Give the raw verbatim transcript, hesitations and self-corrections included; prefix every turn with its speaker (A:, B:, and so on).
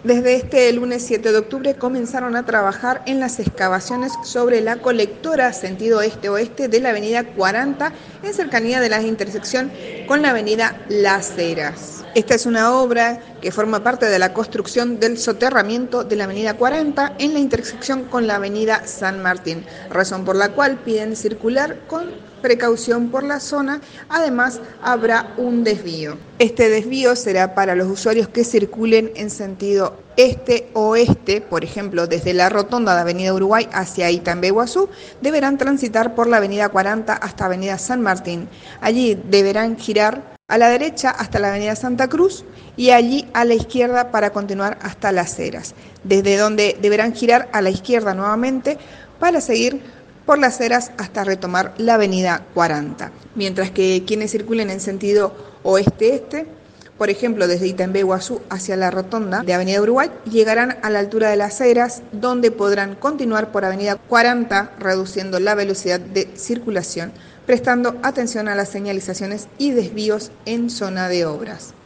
A: Desde este lunes siete de octubre comenzaron a trabajar en las excavaciones sobre la colectora sentido este-oeste de la avenida cuarenta en cercanía de la intersección con la avenida Las Heras. Esta es una obra que forma parte de la construcción del soterramiento de la avenida cuarenta en la intersección con la avenida San Martín, razón por la cual piden circular con precaución por la zona. Además, habrá un desvío. Este desvío será para los usuarios que circulen en sentido este-oeste, por ejemplo, desde la rotonda de Avenida Uruguay hacia Itambeguazú, deberán transitar por la avenida cuarenta hasta avenida San Martín. Allí deberán girar a la derecha hasta la avenida Santa Cruz y allí a la izquierda para continuar hasta Las Heras, desde donde deberán girar a la izquierda nuevamente para seguir por Las Heras hasta retomar la avenida cuarenta. Mientras que quienes circulen en sentido oeste-este, por ejemplo desde Itambeguazú hacia la rotonda de Avenida Uruguay, llegarán a la altura de Las Heras, donde podrán continuar por avenida cuarenta reduciendo la velocidad de circulación, prestando atención a las señalizaciones y desvíos en zona de obras.